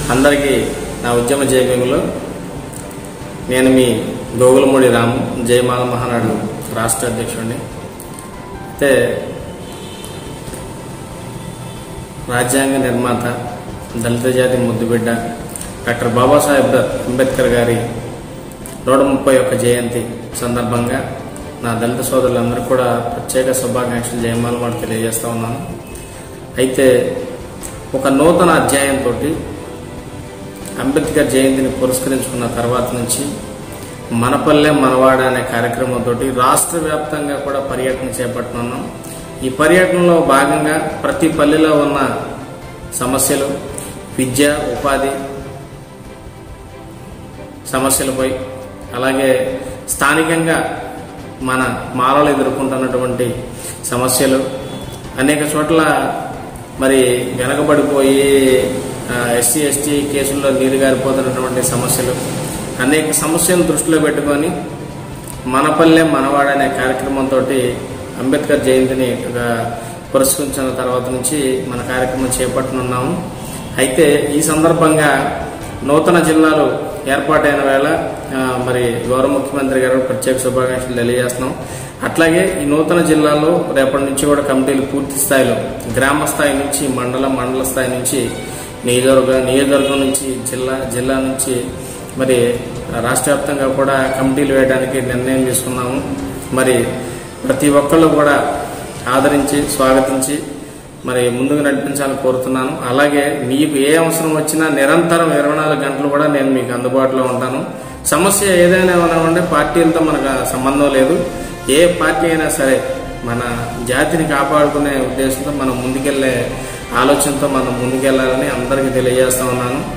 అందరికీ నా ఉద్యమ జయభీములు. నేను మీ గోగులమూడి రాము, జయమాల మహానాడు రాష్ట్ర అధ్యక్షుడిని. అయితే రాజ్యాంగ నిర్మాత, దళిత జాతి ముద్దుబిడ్డ డాక్టర్ బాబాసాహెబ్ అంబేద్కర్ గారి 131వ జయంతి సందర్భంగా నా దళిత సోదరులందరూ కూడా ప్రత్యేక శుభాకాంక్షలు, జయమాల మాట తెలియజేస్తా ఉన్నాను. అయితే ఒక నూతన అధ్యాయంతో అంబేద్కర్ జయంతిని పురస్కరించుకున్న తర్వాత నుంచి మన పల్లె మనవాడ అనే కార్యక్రమంతో రాష్ట్ర వ్యాప్తంగా కూడా పర్యటన చేపట్టనున్నాం. ఈ పర్యటనలో భాగంగా ప్రతి పల్లెలో ఉన్న సమస్యలు, విద్య, ఉపాధి సమస్యలపై, అలాగే స్థానికంగా మన మాలలు ఎదుర్కొంటున్నటువంటి సమస్యలు, అనేక చోట్ల మరి వెనకబడిపోయి ఎస్సీ ఎస్టీ కేసుల్లో నీరుగారిపోతున్నటువంటి సమస్యలు, అనేక సమస్యలను దృష్టిలో పెట్టుకొని మన పల్లె మనవాడ అనే కార్యక్రమంతో అంబేద్కర్ జయంతిని పురస్కరించిన తర్వాత నుంచి మన కార్యక్రమం చేపట్టనున్నాము. అయితే ఈ సందర్భంగా నూతన జిల్లాలు ఏర్పాటైన వేళ మరి గౌరవ ముఖ్యమంత్రి గారు ప్రత్యేక శుభాకాంక్షలు తెలియజేస్తున్నాం. అట్లాగే ఈ నూతన జిల్లాలో రేపటి నుంచి కూడా కమిటీలు పూర్తి స్థాయిలో గ్రామ స్థాయి నుంచి మండల స్థాయి నుంచి నియోజకవర్గం నుంచి జిల్లా నుంచి మరి రాష్ట్ర వ్యాప్తంగా కూడా కమిటీలు వేయడానికి నిర్ణయం తీసుకున్నాము. మరి ప్రతి ఒక్కళ్ళు కూడా ఆదరించి, స్వాగతించి మరి ముందుకు నడిపించాలని కోరుతున్నాను. అలాగే మీకు ఏ అవసరం వచ్చినా నిరంతరం 24 గంటలు కూడా నేను మీకు అందుబాటులో ఉంటాను. సమస్య ఏదైనా ఉంటే పార్టీలతో మనకు సంబంధం లేదు. ఏ పార్టీ అయినా సరే మన జాతిని కాపాడుకునే ఉద్దేశంతో మనం ముందుకెళ్లే ఆలోచనతో మనం ముందుకెళ్లాలని అందరికీ తెలియజేస్తా ఉన్నాను.